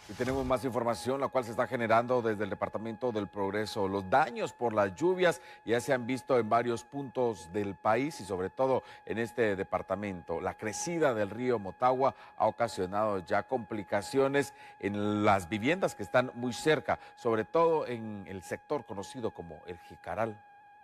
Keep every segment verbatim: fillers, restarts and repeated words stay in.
Y tenemos más información, la cual se está generando desde el Departamento del Progreso. Los daños por las lluvias ya se han visto en varios puntos del país y sobre todo en este departamento. La crecida del río Motagua ha ocasionado ya complicaciones en las viviendas que están muy cerca, sobre todo en el sector conocido como El Jicaral.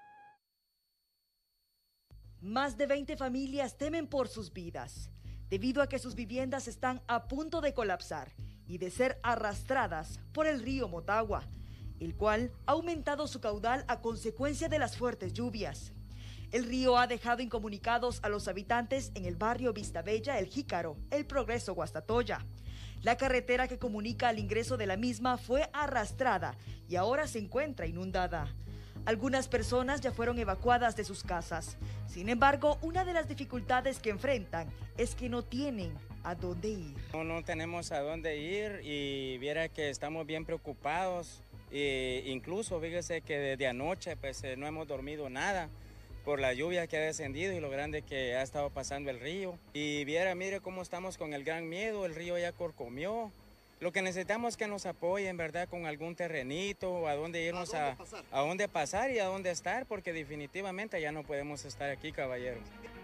Más de veinte familias temen por sus vidas, debido a que sus viviendas están a punto de colapsar y de ser arrastradas por el río Motagua, el cual ha aumentado su caudal a consecuencia de las fuertes lluvias. El río ha dejado incomunicados a los habitantes en el barrio Vistabella, El Jícaro, El Progreso, Guastatoya. La carretera que comunica al ingreso de la misma fue arrastrada y ahora se encuentra inundada. Algunas personas ya fueron evacuadas de sus casas. Sin embargo, una de las dificultades que enfrentan es que no tienen a dónde ir. No, no tenemos a dónde ir y viera que estamos bien preocupados. E incluso fíjese que desde anoche pues eh, no hemos dormido nada por la lluvia que ha descendido y lo grande que ha estado pasando el río. Y viera, mire cómo estamos con el gran miedo, el río ya corcomió. Lo que necesitamos es que nos apoyen, ¿verdad?, con algún terrenito, a dónde irnos, a dónde, a, a dónde pasar y a dónde estar, porque definitivamente ya no podemos estar aquí, caballeros.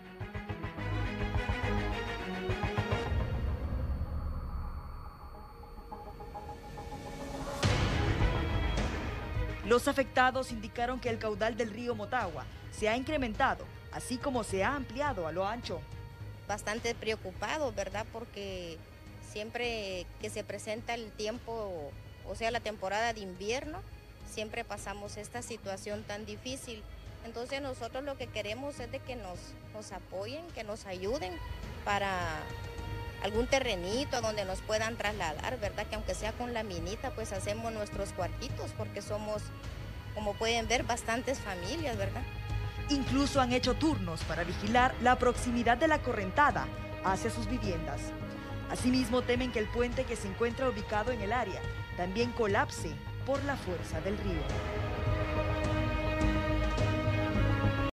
Los afectados indicaron que el caudal del río Motagua se ha incrementado, así como se ha ampliado a lo ancho. Bastante preocupado, ¿verdad?, porque siempre que se presenta el tiempo, o sea, la temporada de invierno, siempre pasamos esta situación tan difícil. Entonces nosotros lo que queremos es de que nos, nos apoyen, que nos ayuden para algún terrenito a donde nos puedan trasladar, ¿verdad? Que aunque sea con la minita, pues hacemos nuestros cuartitos, porque somos, como pueden ver, bastantes familias, ¿verdad? Incluso han hecho turnos para vigilar la proximidad de la correntada hacia sus viviendas. Asimismo, temen que el puente que se encuentra ubicado en el área también colapse por la fuerza del río.